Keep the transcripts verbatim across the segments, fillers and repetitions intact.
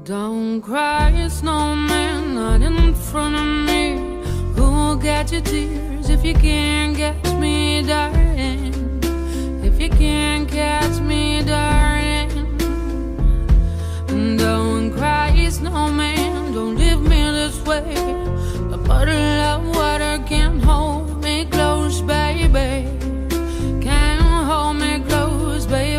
Don't cry, snowman, not in front of me. Who'll catch your tears if you can't catch me, darling? If you can't catch me, darling. Don't cry, snowman, don't leave me this way. A bottle of water can't hold me close, baby. Can't hold me close, baby.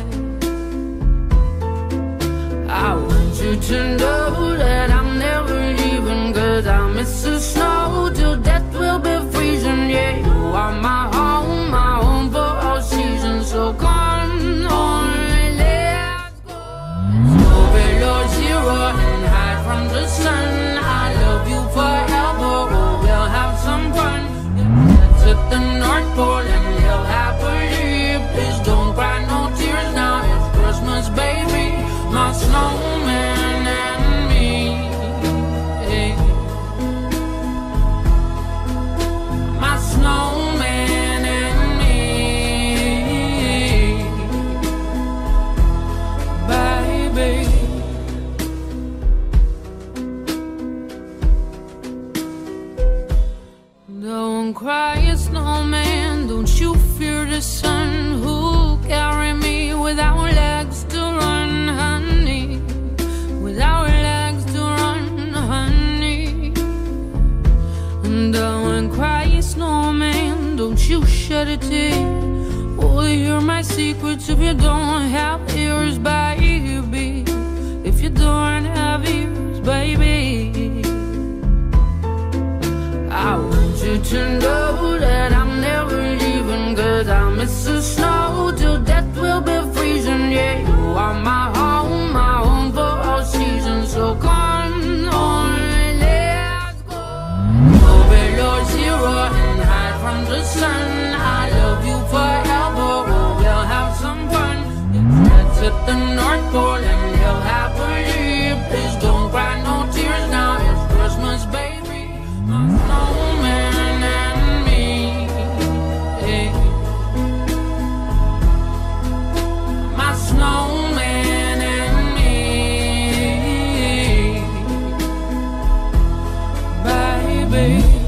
I want you to know that I'm never leaving, 'cause I miss the snow till death will be freezing. Yeah, you are my home, my home for all seasons. So come on, let's go. Let's go below zero and hide from the sun. I love you forever, oh, we'll have some fun. Let's hit the North Pole and live happily. Please don't cry no tears now, it's Christmas, baby. My snowman and me, hey. My snowman and me, baby. Don't cry, snowman, don't you fear the sun. Who'll carry me without legs to run, honey? Without legs to run, honey. Don't cry, snowman, don't you shed a tear. Oh, hear my secrets if you don't have ears, baby. If you don't have ears, baby. I want you to know that I'm never leaving, 'cause I miss the snow till death will be freezing. Yeah, you are my home, my home for all seasons. So come on, let's go. Go below zero and hide from the sun. I love you forever, oh, we'll have some fun. Let's hit the North Pole and live happily. Please don't cry no tears now, it's Christmas, baby. My snowman and me, hey. My snowman and me, baby.